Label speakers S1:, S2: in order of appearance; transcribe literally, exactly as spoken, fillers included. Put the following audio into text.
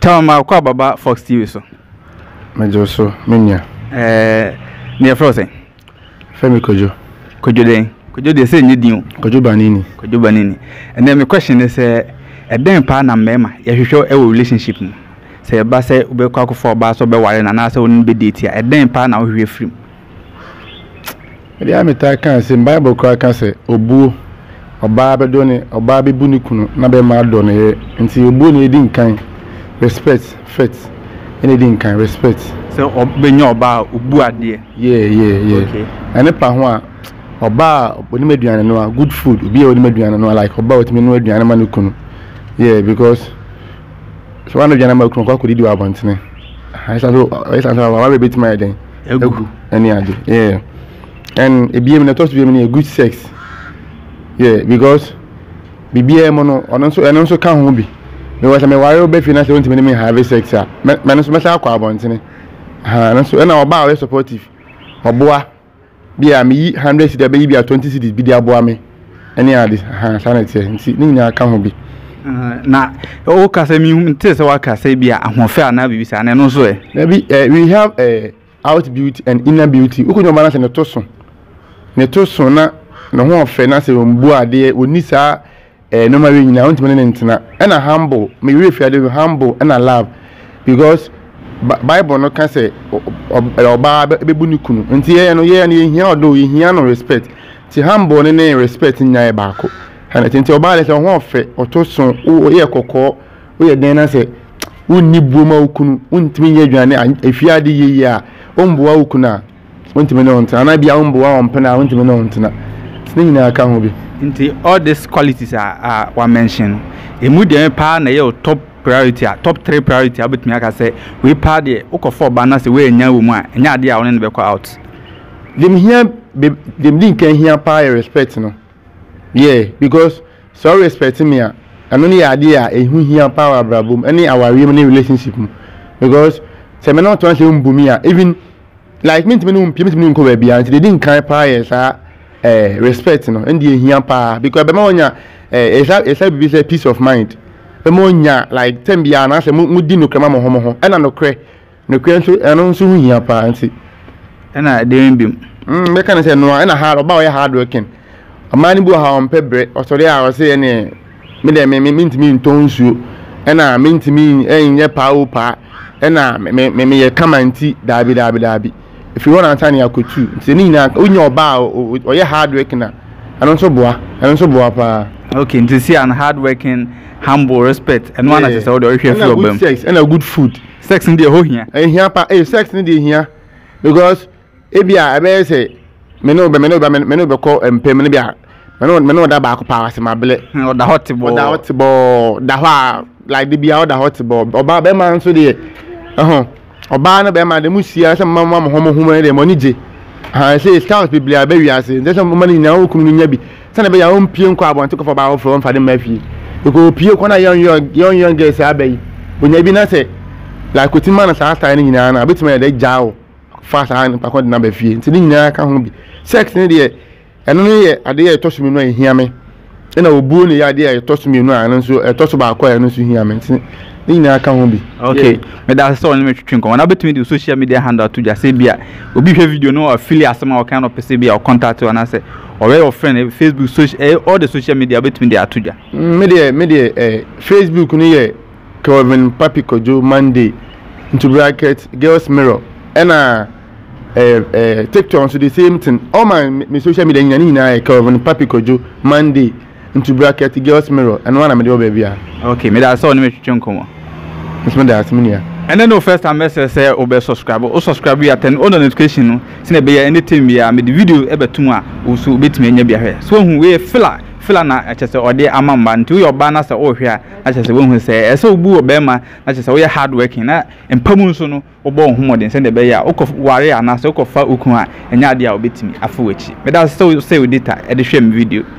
S1: Chama kwa baba Fox T V so.
S2: Mejo so menya.
S1: Eh ne frozen.
S2: Femi Kojo.
S1: Kojo den. Kojo de say nyedin.
S2: Kojo banini.
S1: Kojo banini. And then my question is eh eden pa na mema ye hwehwe e relationship mu. Say ba say ubekwa akofo ba so be ware na na say won be date ya eden pa na hwehwe film.
S2: Ede ameta kan say Bible kwa kan say obuo oba bedo ne oba bebu ni kunu na be ma do ne nti obuo ne edi nkan respect faith anything can respect
S1: so obenyo oba obu ade
S2: yeah yeah yeah okay ane pa ho a oba oni meduane no good food obi oni meduane no like oba otimi no aduane ma no kunu yeah because so one aduane ma kunu kwa kodi di wa bontene I say so I say so wa be bit my den egu any ade yeah and e biem na to biem na good sex yeah because bibia mo no ono so eno so ka ho bi because me wire be fi na say won't me have sex ah me no so me say akwa abontene ha no so na oba we supportive oboa bia me one hundred cedi be bia twenty cedi bi dia aboa me any ade ha sanity nti ni nya ka ho bi
S1: na o ka say mi nte say wa ka say bia ahofe ana bibi say na no so e
S2: maybe we have a out beauty and inner beauty ukunyo ma na say ne to so ne to so na no ho ofe na say ombu ade oni sa eh no ma we nyina won't me ntina and a humble me we feel the humble and a love because Bible no can say oba bebu ni kunu nti ye no ye na hia odo ye hia no respect ti humble ne ne respect nya e ba ko and nti oba le say ho ofe otoso o ye kokko o ye den na say wonni buoma okunu wontimi ye adwane efiade ye ye a omboa okunu a wontimi ne ontina na bia omboa ompena wontimi ne ontina ni nyina ka ho bi
S1: nti all these qualities are uh, one mention emu dem pa na ye top priority top three priority abetumi aka say we pa de ukofo ba na say we nya wo mu a nya ade a won ne be ko out
S2: dem here dem din kan here pa respect no yeah because so respect me a anu ne ade a ehu here pa abrabom any our relationship because say me not want say mbumi a even like me ntimi no mpie me ntimi nko ba bia nti de din kan pa yes a eh respect no and the here pa because be ma onya eh esa be say peace of mind be ma onya like tem bia na say mu di no krama mo ho mo ho e na no kre no kre nso eno nso hu here pa nti
S1: e na dem bim
S2: mm me kan say no e na hard oba o hard working amani bu ha on pebre o so dey a say ne me de me me ntimi ntonsuo e na me ntimi enye pa o pa e na me me ye kamanti dabi dabi dabi if you want to answer your question say ni na onye oba o ye hard working na anu so boa anu so boa pa
S1: okay to see an hard working humble respect and one as say o dey hwe fi obam
S2: sex and a good food
S1: sex in dey ho hia
S2: eh hia pa eh sex in dey hia because e bia e be say me no be me no be me no be call empem me bia me no me no da ba ko pa ase mabele
S1: o da hot ball
S2: o da hot ball da ho like the bia o da hot ball oba be man so dey eh oba na be ma de musia se mama mo homo homo de money je ha say scouts people are be wiase nse so mama ni na okunu nya bi se na be ya o mpie nko abonte ko fa ba ofro on fa de mafi ko pie ko na young young young young girls abai onya bi na se like otima na sa style ni nyina na betima de jao fa sa han pa ko de na ba fie nti ni nyina ka ho bi sex ni de eno ni ye ade ye to so mi no ehia me na obuo ni ye ade ye to so mi no an so e to so ba ko ye no so hia me nti ni nyina ka ho bi
S1: okay me da so ni me twetwe ko na betumi di social media handle to just say bia obi hwe video no affiliate asema o kind of person bia o contact or na say or your friend Facebook social eh, all the social media between the atuja
S2: media media eh Facebook ni ye Kelvin Papi Kojo Monday into bracket Girls Mirror and uh eh eh TikTok so the same thing all my me social media nyina nyina Kelvin Papi Kojo Monday into bracket Girls Mirror and one am the baby
S1: okay me da so ni me twetwe nkomo
S2: me da asmenia
S1: and then no first time message say obe subscribe o subscribe ya ten on notification no se na be ya anytime bia me the video e betum a o so betime anya bia hwe so hu we fila fila na achese ode amamba nti we oba na se o hwe a achese we hu se e se obu obe ma achese we hard working na empamu so no obo homodin se na be ya o ware ana se o fa okun a anya ade a obetimi afa wachi me da so say we data e de hwe me video